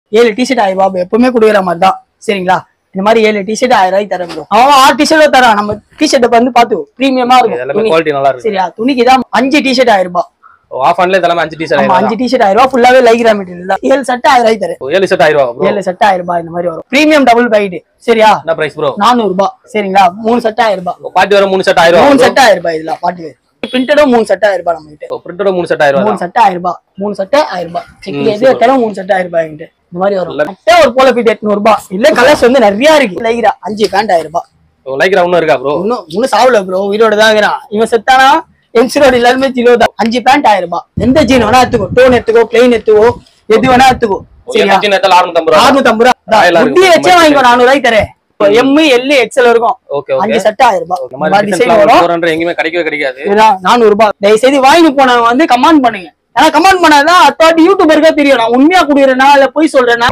7 T shirt 1000 ரூபாய் எப்பவுமே குடுக்குற மாதிரி தான் சரிங்களா. இந்த மாதிரி 7 டிஷர்ட் 1000 ரூபாய்க்கு தரேன் ப்ரோ. அவன் 6 டிஷர்ட் தரான். நம்ம டிஷர்ட் வந்து பாத்து பிரீமியமா இருக்கும், குவாலிட்டி நல்லா இருக்கு சரியா. துணிக்கு தான் 5 டிஷர்ட் 1000 ரூபாய். ஆஃப் ஆன்ல தரமா 5 டிஷர்ட் 1000. 5 டிஷர்ட் 1000 ரூபாய் ஃபுல்லாவே லைக்ரா மெட்டீரியல் தான். 7 செட் 1000 ரூபாய் தரேன். 7 செட் 1000 ரூபாய் ப்ரோ. 7 செட் 1000 ரூபாய் இந்த மாதிரி வரும். பிரீமியம் டபுள் பைட் சரியா. என்ன பிரைஸ் ப்ரோ? 400 ரூபாய் சரிங்களா. 3 செட் 1000 ரூபாய். பாட்டி வர 3 செட் 1000 ரூபாய். 3 செட் 1000 ரூபாய் இதுல பாட்டி வேர். பிரிண்டடும் 3 செட் 1000 ரூபாய் நம்ம கிட்ட. பிரிண்டடும் 3 செட் 1000 ரூபாய். 3 செட் 1000 ரூபாய். 3 செட் 1000 ரூபாய். செக் எது எடுத்தாலும் 3 செட் 1000 ரூபாய் கிட்ட. இந்த மாதிரி வரும். அட்டை ஒரு போல ஃபிட் 800 ரூபாய். இல்ல கலர்ஸ் வந்து நிறைய இருக்கு. லைக்ரா 5 பேண்ட் 1000 ரூபாய். ஓ லைக்ரா இன்னும் இருக்கா ப்ரோ? இன்னும் சாவல ப்ரோ, உயிரோட தான் இருக்கறான். இவன் செத்தானா எம்சிரோட எல்லாரும் ஜீரோ தான். 5 பேண்ட் 1000 ரூபாய். எந்த ஜீன் வேணா எடுத்துக்கோ, டோன் எடுத்துக்கோ, பிளைன் எடுத்துக்கோ, எது வேணா எடுத்துக்கோ சரியா. ஜீன் எடுத்தா 650 ரூபாய். 650 ரூபாய். குட்டி வச்சே வாங்கிக்கோ 400 ரூபாய்க்கு தரேன். எம் எல் எக்ஸ்எல் இருக்கும். 5 செட் 1000 ரூபாய். இந்த மாதிரி டிசைன் வரும். 400 எங்கயுமே கிடைக்காது. 400 ரூபாய். தயவு செய்து வாங்கி போனவங்க வந்து கமெண்ட் பண்ணுங்க. ஏன்னா கமெண்ட் பண்ணாதான் அத்தாட்டி யூடியூபருக்கே தெரியும் நான் உண்மையா குடுக்குறேனா இல்ல போய் சொல்றேனா.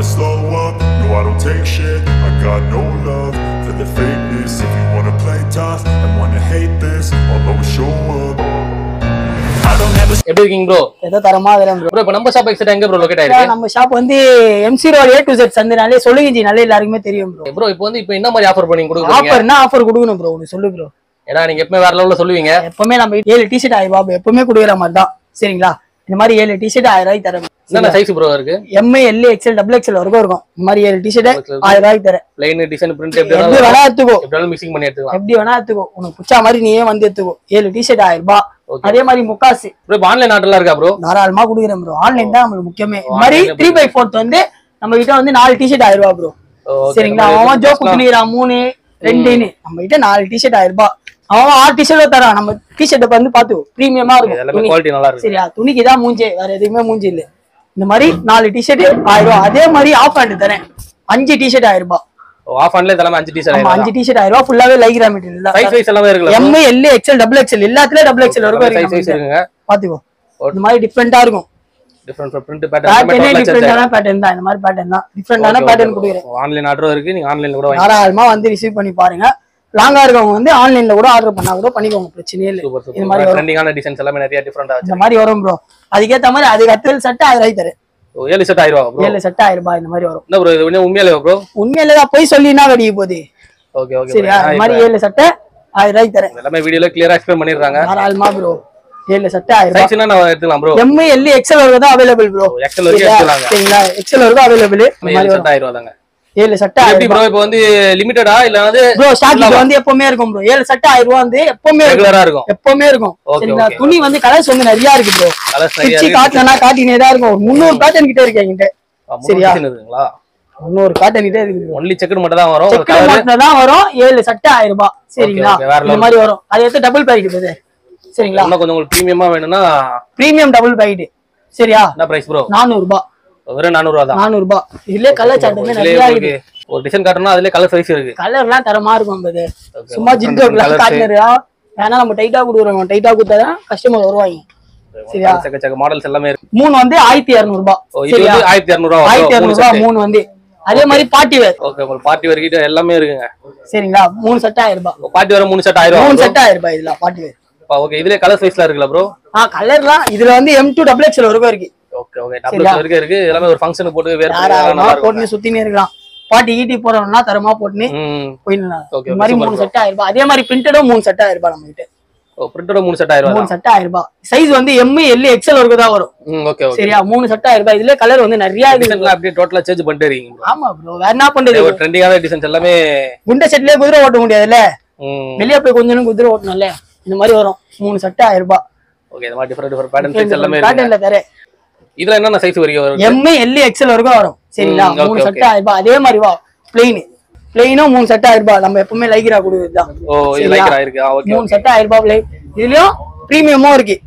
எப்படி இருக்கீங்க ப்ரோ? ஏதோ தரமா வரேன் ப்ரோ. இப்போ நம்ம ஷாப் எக்ஸாக்ட்டா எங்க ப்ரோ லொகேட் ஆயிருக்கு? நம்ம ஷாப் வந்து MC road A to Z சந்தினாலே சொல்லுங்க நல்ல எல்லாருக்குமே தெரியும் ப்ரோ. ப்ரோ இப்போ வந்து இப்போ என்ன மாதிரி ஆஃபர் பண்ணி கொடுக்குறீங்க? ஆஃபர்னா ஆஃபர் கொடுக்கணும் ப்ரோ. நீ சொல்லு ப்ரோ. ஏன்னா நீங்க எப்பவுமே வேற லெவல்ல சொல்லுவீங்க. எப்பவுமே நம்ம 7 டிஷர்ட் 1000 ரூபாய் எப்பவுமே குடுக்குற மாதிரி தான் சரிங்களா. இந்த மாதிரி 7 டிஷர்ட் 1000 ரூபாய்க்கு தரேன். என்ன சைஸ் ப்ரோ இருக்கு? M L XL double XL வரைக்கும் இருக்கும். இந்த மாதிரி 7 டிஷர்ட் 1000 ரூபாய்க்கு தரேன். ப்ளைன் டிசைன் பிரிண்ட் எப்படி வேணா எடுத்துக்கோ, எப்படினாலும் மிக்சிங் பண்ணி எடுத்துக்கலாம். எப்படி வேணா எடுத்துக்கோ, உனக்கு பிடிச்ச மாதிரி நீயே வந்து எடுத்துக்கோ. 7 டிஷர்ட் 1000 ரூபாய். அதே மாதிரி முக்காசு ப்ரோ ஆன்லைன் ஆர்டர்லாம் இருக்கா ப்ரோ? தாராளமா குடுக்குறேன் ப்ரோ. ஆன்லைன் தான் நமக்கு முக்கியமே. இந்த மாதிரி 3/4 வந்து நம்ம கிட்ட வந்து 4 டிஷர்ட் 1000 ரூபாய் ப்ரோ சரிங்களா. அவன் ஜோக் குடுக்குறான் 3 2ன்னு. நம்ம கிட்ட 4 டிஷர்ட் 1000 ரூபாய். அவன் 6 டிஷர்ட் தரான். நம்ம டிஷர்ட் வந்து பாத்து பிரீமியமா இருக்கும், எல்லாமே குவாலிட்டி நல்லா இருக்கு சரியா. துணிக்கு தான் மூஞ்சே, வேற எதுவுமே மூஞ்சி இல்ல. இந்த மாதிரி 4 டிஷர்ட் 1000 ரூபாய். அதே மாதிரி ஆஃப் ஹேண்ட் தரேன். 5 டிஷர்ட் 1000 ரூபாய். ஆஃப் ஹேண்ட்ல தரமா 5 டிஷர்ட் 5 டிஷர்ட் 1000 ரூபாய் ஃபுல்லாவே லைக்ரா மெட்டீரியல் தான். சைஸ் எல்லாமே இருக்குல. M L XL double XL எல்லாத்துலயும் டபுள் எக்ஸ்எல் வரைக்கும் சைஸ் இருக்குங்க. பாத்துக்கோ. இந்த மாதிரி டிஃபரெண்டா இருக்கும். டிஃபரண்ட் பிரிண்ட் பேட்டர்ன் டிஃபரெண்டான பேட்டர்ன் தான். இந்த மாதிரி பேட்டர்ன் தான். டிஃபரெண்டான பேட்டர்ன் குடுக்குறேன். ஆன்லைன் ஆர்டர் இருக்கு. நீங்க ஆன்லைன்ல கூட தாராளமா வந்து ரிசீவ் பண்ணி பாருங்க. லாங்கா இருக்கவங்க வந்து ஆன்லைன்ல கூட ஆர்டர் பண்ணா கூட பண்ணிக்கோங்க, பிரச்சனையே இல்ல. இந்த மாதிரி ட்ரெண்டிங்கான டிசைன்ஸ் எல்லாமே நிறைய டிஃபரெண்டா இந்த மாதிரி வரும் ப்ரோ. அதுக்கேத்த மாதிரி அதுக்கு 7 செட் 1000 ரூபாய் தரேன். 7 செட் 1000 ரூபாய் ப்ரோ. 7 செட் 1000 ரூபாய் இந்த மாதிரி வரும். என்ன ப்ரோ இது உண்மையிலே ப்ரோ? உண்மையிலே தான், போய் சொல்லினா வெடிய போகுது. ஓகே ஓகே சரியா. இந்த மாதிரி 7 செட் 1000 ரூபாய் தரேன். எல்லாமே வீடியோல கிளியரா எக்ஸ்பிளைன் பண்ணிருக்காங்க. தாராளமா ப்ரோ. 7 செட் 1000 ரூபாய். சைஸ்னா நான் எடுத்துக்கலாம் ப்ரோ. எம் எல் எக்ஸ்எல் வரைக்கும் தான் அவேலபிள் ப்ரோ. எக்ஸ்எல் வரைக்கும் எடுத்துக்கலாங்க சரிங்களா. எக்ஸ்எல் வரைக்கும் அவேலபிள். 7 செட் 1000 ரூபாய் தாங்க. 7 செட் 1000 எப்படி ப்ரோ? இப்போ வந்து லிமிட்டடா இல்ல வந்து ப்ரோ ஸ்டாக் வந்து எப்பவுமே இருக்கும் ப்ரோ. 7 செட் 1000 ரூபாய் வந்து எப்பவுமே ரெகுலரா இருக்கும். எப்பவுமே இருக்கும் சரிங்களா. துணி வந்து கலர்ஸ் வந்து நிறைய இருக்கு ப்ரோ. கலர்ஸ் நிறைய இருக்கு. காட்டனா காட்டினே தான் இருக்கும். 300 பேட்டர்ன் கிட்ட இருக்கு என்கிட்ட சரியா. இருக்குங்களா? 300 பேட்டர்ன் கிட்ட இருக்கு. ஒன்லி செக்கட் மட்டும் தான் வரும். செக்கட் மட்டும் தான் வரும். 7 செட் 1000 ரூபாய் சரிங்களா. இந்த மாதிரி வரும். அது எடுத்து டபுள் பைட் போகுது சரிங்களா. இன்னும் கொஞ்சம் உங்களுக்கு பிரீமியமா வேணும்னா பிரீமியம் டபுள் பைட் சரியா. என்ன பிரைஸ் ப்ரோ? 400 ரூபாய். வெறும் 400 ரூபாய் தான். 400 ரூபாய். இதுல கலர் சார்ட் வந்து நிறைய இருக்கு. ஒரு டிசைன் காட்டணும், அதுல கலர் சைஸ் இருக்கு. கலர்லாம் தரமா இருக்கும் அது. சும்மா ஜிங்கோக்லாம் காட்டனரா. ஏன்னா நம்ம டைட்டா குடுக்குறோம். டைட்டா குடுத்தா கஸ்டமர் வருவாங்க சரியா. செக்க மாடல்ஸ் எல்லாமே இருக்கு. 3 வந்து 1200 ரூபாய். இது வந்து 1200 ரூபாய். 1200 ரூபாய் 3 வந்து. அதே மாதிரி பார்ட்டி வேர். ஓகே உங்களுக்கு பார்ட்டி வேர் கிட்ட எல்லாமே இருக்குங்க சரிங்களா. 3 செட் 1000 ரூபாய். பார்ட்டி வேர் 3 செட் 1000 ரூபாய். 3 செட் 1000 ரூபாய் இதுல பார்ட்டி வேர். ஓகே இதுல கலர் சைஸ்லாம் இருக்குல ப்ரோ? கலர்லாம் இதுல வந்து M2 டபுள் எக்ஸ்எல் வரைக்கும் இருக்கு. ஓகே ஓகே டபுள் எக்ஸ்எல் வரைக்கும் இருக்கு. எல்லாமே ஒரு ஃபங்க்ஷனுக்கு போட்டு வேர் போட்டு சுத்தினே இருக்கலாம். பார்ட்டி ஈட்டி போறவனா தரமா போட்டுனே போயிடலாம். இந்த மாதிரி 3 செட் 1000 ரூபாய். அதே மாதிரி பிரிண்டடும் 3 செட் 1000 ரூபாய் நம்ம கிட்ட. ஓ பிரிண்டடும் 3 செட் 1000 ரூபாய். 3 செட் 1000 ரூபாய். சைஸ் வந்து M எல் எக்ஸ்எல் வரைக்கும் தான் வரும். ஓகே ஓகே சரியா. 3 செட் 1000 ரூபாய். இதுல கலர் வந்து நிறைய டிசைன்லாம் அப்படியே டோட்டலா சேஞ்ச் பண்ணிட்டே இருக்கீங்க. ஆமா ப்ரோ. வேற என்ன பண்றது? ஒரு ட்ரெண்டிங்கான டிசைன்ஸ் எல்லாமே. குண்ட செட்லயே குதிரை ஓட்ட முடியாதுல்ல. வெளிய போய் கொஞ்சம் குதிரை ஓட்டணும்ல. இந்த மாதிரி வரும். 3 செட் 1000 ரூபாய். ஓகே இந்த மாதிரி டிஃபரெண்ட் பேட்டர்ன்ஸ் எல்லாமே இருக்கு. பேட்டர்ன்ல தரே. இதுல என்னென்ன சைஸ் வரைக்கும் வரும்? M எல் எக்ஸ்எல் வரைக்கும் வரும் சரிங்களா. 3 செட் 1000 ரூபாய். அதே மாதிரி வா ப்ளைன். ப்ளைனும் 3 செட் 1000 ரூபாய். நம்ம எப்பவுமே லைக்ரா குடுக்குறதுதான். ஓ இது லைக்ரா இருக்கு. ஓகே 3 செட் 1000 ரூபாய் ப்ளைன். இதுலயும் பிரீமியமும் இருக்கு.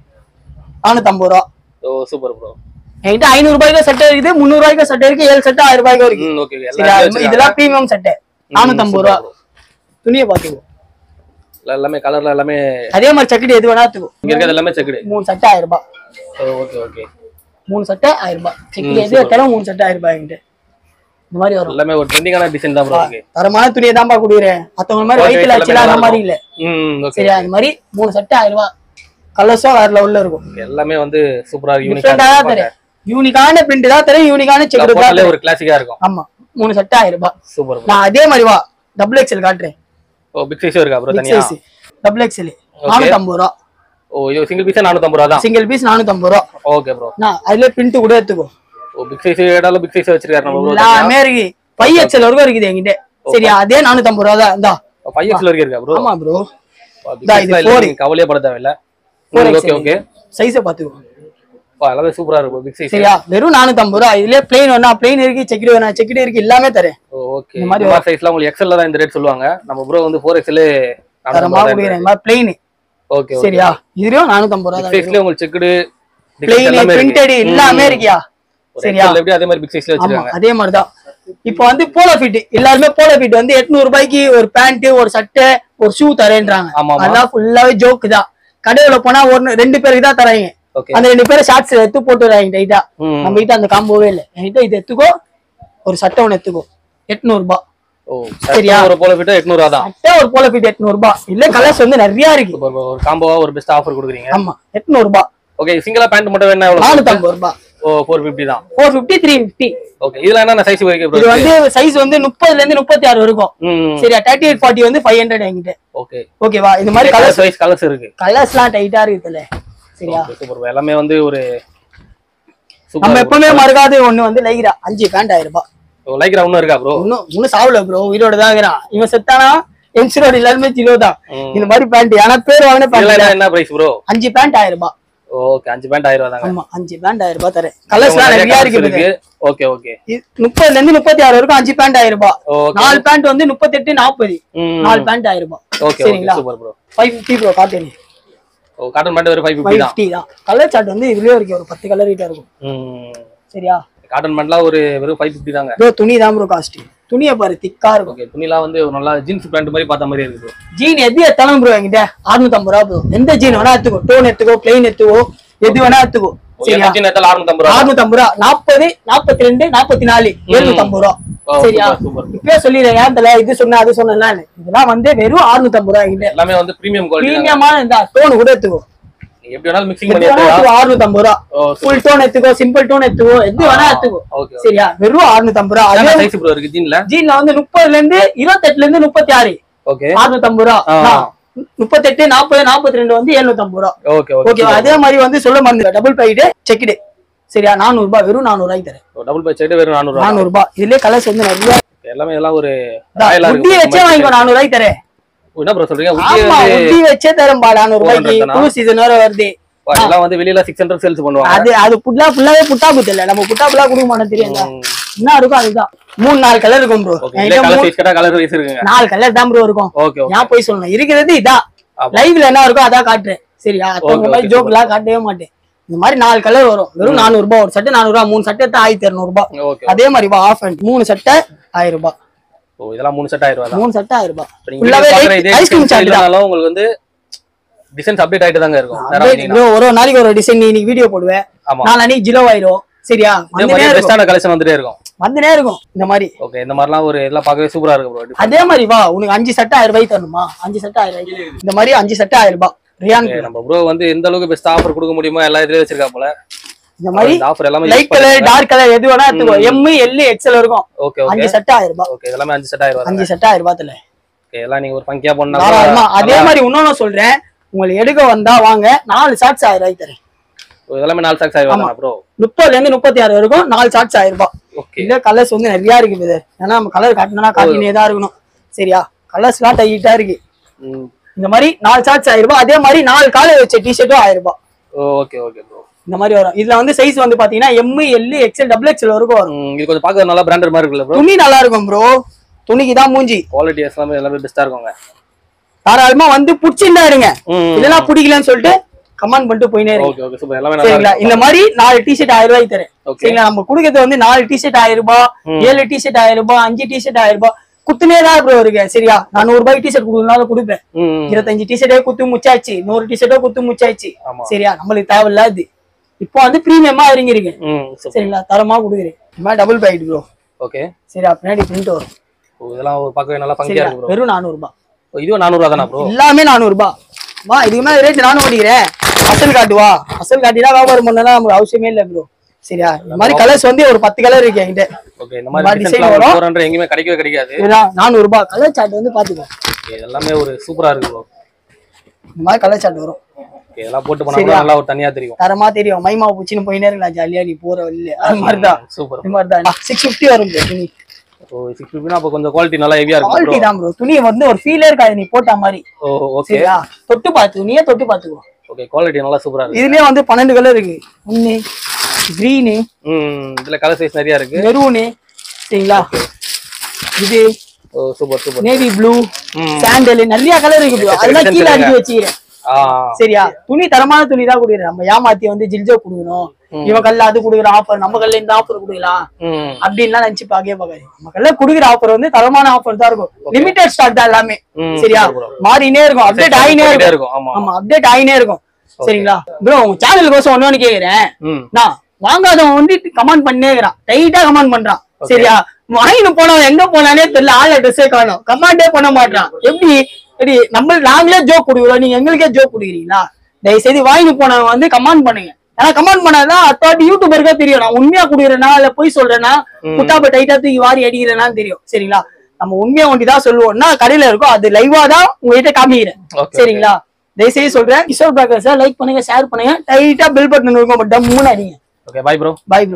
450 ரூபாய். ஓ சூப்பர் ப்ரோ. என்கிட்ட 500 ரூபாய்க்கு செட் இருக்குது, 300 ரூபாய்க்கு செட் இருக்கு, 7 செட் 1000 ரூபாய்க்கு இருக்கு. ஓகே இதெல்லாம் பிரீமியம் செட். 450 ரூபாய். துணியை பாத்துக்கோ. எல்லாமே கலர்ல எல்லாமே அதே மாதிரி செக்கடி எது வேணா எடுத்துக்கோ. இங்க இருக்கிறது எல்லாமே செக்கடி. 3 செட் 1000 ரூபாய். ஓகே ஓகே 3 செட் 1000 ரூபாய். செக்கடி எது எடுத்தாலும் 3 செட் 1000 ரூபாய் என்கிட்ட. இந்த மாதிரி வரும். எல்லாமே ஒரு ட்ரெண்டிங்கான டிசைன் தான் ப்ரோ இருக்கு. தரமான துணியை தான் பா குடுக்குறேன். மத்தவங்க மாதிரி வைக்கல அச்சலாம் அந்த மாதிரி இல்ல. ஓகே சரியா. இந்த மாதிரி 3 செட் 1000 ரூபாய். கலர்ஸும் வேற லெவல்ல இருக்கும். எல்லாமே வந்து சூப்பரா யூனிக்கா டிஃபரெண்டா தரேன். யூனிக்கான பிரிண்ட் தான் தரேன், யூனிக்கான செக்குடு தான். ஒரு கிளாசிக்கா இருக்கும். ஆமா 3 சட்டை 1000 ரூபாய். சூப்பர். நான் அதே மாதிரி வா டபுள் எக்ஸ்எல் காட்டுறேன். ஓ பிக் சைஸ் இருக்கா ப்ரோ தனியா? டபுள் எக்ஸ்எல் 450 ரூபாய். ஓ இது சிங்கிள் பீஸ் 450 ரூபாய் தான். சிங்கிள் பீஸ் 450 ரூபாய். Okay bro. நான் அதுல பிரிண்ட் கூட எடுத்துக்கோ. ஓ பிக் சைஸ் ஏடால பிக் சைஸ் வச்சிருக்காரு நம்ம ப்ரோ. எல்லாமே இருக்கு. 5XL வரைக்கும் இருக்குது என்கிட்ட. சரியா அதே 450 ரூபாய் தான். இந்தா 5XL வரைக்கும் இருக்கா ப்ரோ? ஆமா ப்ரோ. இது 4 கவலையே பட தேவையில்ல. Okay okay. சைஸை பாத்துக்கோ. வா எல்லாமே சூப்பரா இருக்கு பிக் சைஸ். சரியா வெறும் 450 ரூபாய். இதுல ப்ளைன் வேணா ப்ளைன் இருக்கு, செக்குடு வேணா செக்குடு இருக்கு, எல்லாமே தரேன். ஓகே இந்த மாதிரி சைஸ்ல உங்களுக்கு XL தான் இந்த ரேட் சொல்லுவாங்க. நம்ம ப்ரோ வந்து 4XL தரமா குடுக்குறேன். இந்த ப்ளைன். ஓகே சரியா இதுலயும் 450 ரூபாய் தான். சைஸ்ல உங்களுக்கு செக்குடு ப்ளைன் பிரிண்டட் எல்லாமே இருக்கியா? சரியா எப்படி அதே மாதிரி பிக் சைஸ்ல வச்சிருக்காங்க. அதே மாதிரி தான். இப்போ வந்து போலோ ஃபிட் எல்லாருமே போலோ ஃபிட் வந்து 800 ரூபாய்க்கு ஒரு பேண்ட் ஒரு சட்டை ஒரு ஷூ தரேன்றாங்க. அதான் ஃபுல்லாவே ஜோக் தான். கடையில போனா ஒரு 2 பேருக்கு தான் தராங்க. அந்த 2 பேரை ஷார்ட்ஸ் எடுத்து போட்டு வராங்க டைட்டா. நம்ம கிட்ட அந்த காம்போவே இல்ல. என்கிட்ட இது எடுத்துக்கோ, ஒரு சட்டை ஒன்னு எடுத்துக்கோ 800 ரூபாய். ஓ சரியா ஒரு போலோ ஃபிட் 800 ரூபாய் தான். சட்டை ஒரு போலோ ஃபிட் 800 ரூபாய். இல்ல கலர்ஸ் வந்து நிறைய இருக்கு. ஒரு காம்போவா ஒரு பெஸ்ட் ஆஃபர் கொடுக்குறீங்க. ஆமா 800 ரூபாய். ஓகே சிங்கிளா பேண்ட் மட்டும் வேணா எவ்வளவு? 450 ரூபாய். ஓ 450 தான். 450 350. ஓகே இதுல என்ன சைஸ் வரைக்கும் ப்ரோ? இது வந்து சைஸ் வந்து 30 ல இருந்து 36 வரைக்கும். சரியா 38 40 வந்து 500 என்கிட்ட. ஓகே ஓகேவா இந்த மாதிரி கலர்ஸ் சைஸ் கலர்ஸ் இருக்கு. கலர்ஸ்லாம் டைட்டா இருக்குல. சரியா சூப்பர் எல்லாமே வந்து ஒரு நம்ம எப்பவுமே மறக்காத ஒண்ணு வந்து லைக்ரா 5 பேண்ட் 1000 ரூபாய். ஓ லைக்ரா இன்னும் இருக்கா ப்ரோ? இன்னும் சாவல ப்ரோ, உயிரோட தான் இருக்கறான். இவன் செத்தானா என்சிரோட எல்லாரும் ஜீரோ தான். இந்த மாதிரி பேண்ட் ஆனா பேர் வாங்குன பேண்ட் என்ன பிரைஸ் ப்ரோ? 5 பேண்ட் 1000 ரூபாய். ஓகே 5 பேண்ட் 1000 ரூபாய் தாங்க. ஆமா 5 பேண்ட் 1000 ரூபாய் தரேன். கலர்ஸ்லாம் நிறைய இருக்கு. ஓகே ஓகே 30 ல இருந்து 36 வரைக்கும் 5 பேண்ட் 1000 ரூபாய். 4 பேண்ட் வந்து 38 40. 4 பேண்ட் 1000 ரூபாய். ஓகே சரிங்களா சூப்பர் ப்ரோ. 550 bro cotton. ஓ காட்டன் பேண்ட் வெறும் 550 தான். கலர் சார்ட் வந்து இதுலயே இருக்கு, ஒரு 10 கலர் கிட்ட இருக்கும். சரியா காட்டன் பேண்ட்லாம் ஒரு வெறும் 550 தாங்க. ப்ரோ துணி தான் ப்ரோ காஸ்ட். துணியை பாரு திக்கா இருக்கும். ஓகே துணிலாம் வந்து நல்லா ஜீன்ஸ் பேண்ட் மாதிரி பார்த்த மாதிரி இருக்கு ப்ரோ. ஜீன் எது எத்தனம் ப்ரோ என்கிட்ட 650 ரூபாய் ப்ரோ. எந்த ஜீன் வேணா எடுத்துக்கோ, டோன் எடுத்துக்கோ, பிளைன் எடுத்துக்கோ, எது வேணா எடுத்துக்கோ. சரியா ஜீன் எடுத்தால 650 ரூபாய். 650 ரூபாய் 40 42 44 750 ரூபாய். சரியா இப்பவே சொல்லிடுறேன். ஏன் தல இது சொன்னா அது சொன்னா இதெல்லாம் வந்து வெறும் 650 ரூபாய் என்கிட்ட. எல்லாமே வந்து பிரீமியம் குவாலிட்டி. பிரீமியமான இந்த டோன் கூட எடுத்துக்கோ. எப்படி வேணாலும் மிக்சிங் பண்ணி எடுத்துக்கலாம். 650 ரூபாய். ஃபுல் டோன் எடுத்துக்கோ, சிம்பிள் டோன் எடுத்துக்கோ, எது வேணா எடுத்துக்கோ. சரியா வெறும் 650 ரூபாய். என்ன சைஸ் ப்ரோ இருக்கு ஜீன்ல? ஜீன்ல வந்து 30 ல இருந்து 28 ல இருந்து 36. ஓகே 650 ரூபாய். 38 40 42 வந்து 750 ரூபாய். ஓகே ஓகே அதே மாதிரி வந்து சொல்ல மறந்துட்டேன். டபுள் பைட் செக்டு. சரியா 400 ரூபாய் வெறும் 400 ரூபாய்க்கு தரேன். டபுள் பைட் செக்டு வெறும் 400 ரூபாய். 400 ரூபாய். இதுல கலர்ஸ் வந்து நிறைய எல்லாமே எல்லாம் ஒரு உட்டி வச்சே வாங்கிக்கோ 400 ரூபாய்க்கு தரேன். என்ன ப்ரோ சொல்றீங்க? உட்டி வச்சே தரேன் பா 400 ரூபாய்க்கு. புது சீசன் வர வருது. எல்லாம் வந்து வெளியில 600 சேல்ஸ் பண்ணுவாங்க. அது ஃபுல்லாவே புட்டா புத்து இல்ல. நம்ம புட்டா குடுக்க மாட்டோம் தெரியுங்களா? என்ன இருக்கும் அதுதான். 3-4 கலர் இருக்கும் ப்ரோ. கலர் சைஸ் கேட்டா கலர் வைஸ் இருக்குங்க. 4 கலர் தான் ப்ரோ இருக்கும். ஓகே நான் போய் சொல்லணும் இருக்கிறது இதான். லைவ்ல என்ன இருக்கோ அதான் காட்டுறேன். சரியா அந்த மாதிரி ஜோக்லாம் காட்டவே மாட்டேன். இந்த மாதிரி 4 கலர் வரும். வெறும் 400 ரூபாய். ஒரு சட்டை 400 ரூபாய். 3 சட்டை 1200 ரூபாய். அதே மாதிரி வா ஆஃப் அண்ட் 3 சட்டை 1000 ரூபாய். ஓ இதெல்லாம் 3 சட்டை 1000 ரூபாய். 3 சட்டை 1000 ரூபாய். ஃபுல்லாவே ஐஸ்கிரீம் சாட்னால உங்களுக்கு வந்து டிசைன்ஸ் அப்டேட் ஆயிட்டு தாங்க இருக்கும். ஒரு நாளைக்கு ஒரு டிசைன் இன்னைக்கு வீடியோ போடுவேன். நாளைக்கு ஜிலோ ஆயிரும். சரியா பெஸ்டான கலெக்ஷன் வந்துட்டே இருக்கும். இந்த மாதிரி ஓகே இந்த மாதிரிலாம் ஒரு எல்லாம் பார்க்கவே சூப்பரா இருக்கு ப்ரோ. அதே மாதிரி வா உனக்கு 5 சட்டை 1000 ரூபாய் தரணுமா? 5 சட்டை 1000 ரூபாய். இந்த மாதிரி 5 சட்டை 1000 ரூபாய். ரியான் நம்ம ப்ரோ வந்து எந்த அளவுக்கு பெஸ்ட் ஆஃபர் கொடுக்க முடியுமோ எல்லா இதுலயே வச்சிருக்கா போல. இந்த மாதிரி ஆஃபர் எல்லாமே லைட் கலர் டார்க் கலர் எது வேணா எடுத்துக்கோ. எம் எல் எக்ஸ்எல் இருக்கும். ஓகே ஓகே 5 சட்டை 1000 ரூபாய். ஓகே இதெல்லாம் 5 சட்டை 1000 ரூபாய். 5 சட்டை 1000 ரூபாய்ல. ஓகே எல்லாம் நீங்க ஒரு ஃபங்கியா பண்ணா. அதே மாதிரி இன்னொன்னு சொல்றேன். உங்களுக்கு எடுக்க வந்தா வாங்க 4 ஷார்ட்ஸ் 1000 ரூபாய்க்கு தரேன். இதெல்லாம் 4 ஷார்ட்ஸ் 1000 ரூபாய் ப்ரோ. 30 ல இருந்து 36 வரைக்கும் 4 ஷார்ட்ஸ் 1000 ரூபாய். ஓகே இந்த கலர்ஸ் வந்து நிறைய இருக்கு பிரதர். ஏன்னா நம்ம கலர் காட்டணும்னா காட்டினே தான் இருக்கணும். சரியா கலர்ஸ்லாம் டைட்டா இருக்கு. இந்த மாதிரி 4 ஷார்ட்ஸ் 1000 ரூபாய். அதே மாதிரி 4 காலர் வச்ச டி-ஷர்ட்டும் 1000 ரூபாய். Okay okay bro. இந்த மாதிரி வரும். இதுல வந்து சைஸ் வந்து பாத்தீங்கன்னா M L XL double XL வரைக்கும் வரும். இது கொஞ்சம் பார்க்க நல்லா பிராண்டட் மாதிரி இருக்குல்ல ப்ரோ? துணி நல்லா இருக்கும் ப்ரோ. துணிக்கு தான் மூஞ்சி. குவாலிட்டி எல்லாமே பெஸ்டா இருக்குங்க. தாராளமா வந்து புடிச்சிருந்தா இருங்க. இதெல்லாம் பிடிக்கலன்னு சொல்லிட்டு கமெண்ட் பண்ணிட்டு போயினே இருங்க. ஓகே ஓகே சூப்பர் எல்லாமே நல்லா இருக்கு. இந்த மாதிரி 4 டி-ஷர்ட் 1000 ரூபாய்க்கு தரேன். சரிங்களா நம்ம குடுக்கிறது வந்து 4 டி-ஷர்ட் 1000 ரூபாய், 7 டி-ஷர்ட் 1000 ரூபாய், 5 டி-ஷர்ட் 1000 ரூபாய். குத்துனே தான் ப்ரோ இருக்கு. சரியா நான் 100 ரூபாய்க்கு டி-ஷர்ட் குடுக்கறனால கொடுப்பேன். 25 டி-ஷர்ட்டே குத்து முச்சாச்சு, 100 டி-ஷர்ட்டோ குத்து முச்சாச்சு. சரியா நம்மளுக்கு தேவையில்லாது. இப்போ வந்து பிரீமியமா இறங்கி இருக்கு. சரிங்களா தரமா குடுக்குறேன். இந்த மாதிரி டபுள் பைட் ப்ரோ. ஓகே சரியா பின்னாடி பிரிண்ட் வரும். இதெல்லாம் பார்க்கவே நல்லா ஃபங்கியா இருக்கு ப்ரோ. வெறும் 400 ரூபாய். இதுவும் 400 ரூபாய் தானா ப்ரோ? எல்லாமே 400 ரூபாய். வா இதுக்கு மேல ரேட் நானும் ஓடிக்கிறேன். அசல் காட்டுவா. அசல் காட்டினா வியாபாரம் பண்ணலாம் நமக்கு அவசியமே இல்லை ப்ரோ. சரியா? இந்த மாதிரி கலர்ஸ் வந்து ஒரு 10 கலர் இருக்கு என்கிட்ட. ஓகே, இந்த மாதிரி டிசைன் வரும் 400 எங்கயுமே கிடைக்கவே கிடைக்காது. 400 ரூபாய் கலர் சார்ட் வந்து பாத்துக்கோ. ஓகே, எல்லாமே ஒரு சூப்பரா இருக்கு ப்ரோ. இந்த மாதிரி கலர் சார்ட் வரும். ஓகே, எல்லாம் போட்டு போனா நல்லா ஒரு தனியா தெரியும். தரமா தெரியும். மைமா பூச்சின்னு போயினே இருக்கலாம் ஜாலியா நீ போற வழியில. அது மாதிரி தான். சூப்பர். இந்த மாதிரி தான் 650 வரும் ப்ரோ துணி. ஓ 650 அப்ப கொஞ்சம் குவாலிட்டி நல்லா ஹெவியா இருக்கும் ப்ரோ. குவாலிட்டி தான் ப்ரோ. துணி வந்து ஒரு ஃபீலே இருக்காது நீ போட்ட மாதிரி. ஓ ஓகே. சரியா? தொட்டு பாத்து நீயே தொட்டு பாத்துக்கோ. ஓகே, குவாலிட்டி நல்லா சூப்பரா இருக்கு. இதுலயே வந்து 12 கலர் இருக்கு. ஒன்னு கிரீன், இதுல கலர் சைஸ் நிறைய இருக்கு. மெரூன், சரிங்களா? இது ஓ super super. Navy blue, sandal நிறைய கலர் இருக்கு ப்ரோ. அதெல்லாம் கீழ அடுக்கி வச்சிக்கிறேன். சரியா? துணி தரமான துணி தான் குடுக்குறேன். நம்ம ஏமாத்தி வந்து ஜில்ஜோ குடுக்கணும், இவன் கல்ல அது குடுக்குற ஆஃபர், நம்ம கல்ல இந்த ஆஃபர் குடுக்கலாம் அப்படின்லாம் நினைச்சு பாக்கவே பாக்காது. நம்ம கல்ல குடுக்குற ஆஃபர் வந்து தரமான ஆஃபர் தான் இருக்கும். லிமிடெட் ஸ்டாக் தான் எல்லாமே. சரியா? மாறினே இருக்கும், அப்டேட் ஆயினே இருக்கும். ஆமா, அப்டேட் ஆயினே இருக்கும். சரிங்களா ப்ரோ? உங்க சேனல் கோசம் ஒண்ணு கேக்குறேன். நான் வாங்காதவன் வந்து கமெண்ட் பண்ணே இருக்கிறான், டைட்டா கமெண்ட் பண்றான். சரியா? வாங்கிட்டு போனவன் எங்க போனானே தெரியல, ஆள் அட்ரஸே காணும், கமெண்டே பண்ண மாட்டான். எப்படி நம்ம நாங்களே ஜோக் கொடுக்குறோம், நீங்க எங்களுக்கே ஜோக் கொடுக்குறீங்களா? தயவு செய்து வாங்கி போனவங்க வந்து கமெண்ட் பண்ணுங்க. ஏன்னா கமெண்ட் பண்ணாதான் அத்தாட்டி யூடியூபருக்கே தெரியும் நான் உண்மையா குடுக்குறேன்னா இல்ல போய் சொல்றேன்னா, குட்டாப்ப டைட்டா தூக்கி வாரி அடிக்கிறேன்னு தெரியும். சரிங்களா? நம்ம உண்மையா ஒண்டிதான் சொல்லுவோம்னா கடையில இருக்கும், அது லைவா தான் உங்ககிட்ட காமிக்கிறேன். சரிங்களா? தயவு செய்து சொல்றேன், கிஷோர் பேக்கர்ஸை லைக் பண்ணுங்க, ஷேர் பண்ணுங்க, டைட்டா பெல் பட்டன் இருக்கும், டம்முன்னு அடிங்க. Okay, bye bro. Bye bro.